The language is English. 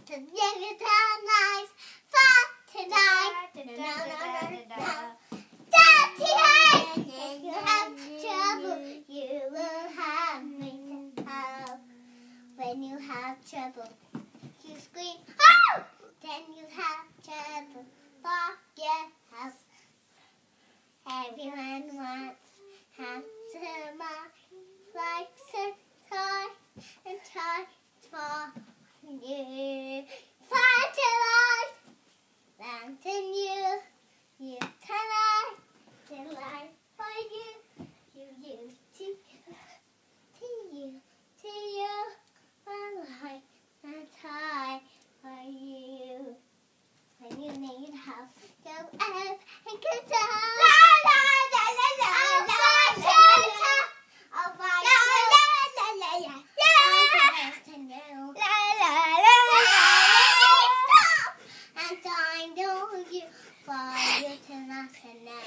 to give you nice fun tonight. Daddy, if you have trouble, you will have me to help. When you have trouble, you scream, oh! Then you have trouble for your house. Everyone wants handsome likes a toy and toys for you. Fight your life, lantern you tonight, delight for you, to you, one light and toy for you. When you need help, go up and get down. La la la la la la la la. Oh my God. La la la la la. La la la la. Stop! I'm dying to you for you to listen now.